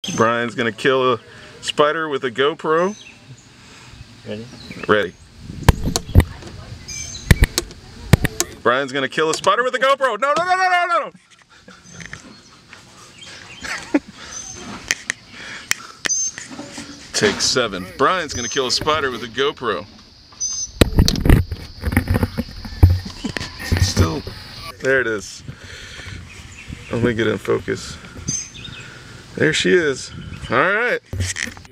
Brian's gonna kill a spider with a GoPro. Ready? Ready. Brian's gonna kill a spider with a GoPro. No, no, no, no, no, no. Take 7. Brian's gonna kill a spider with a GoPro. Still, there it is. Let me get in focus. There she is. All right.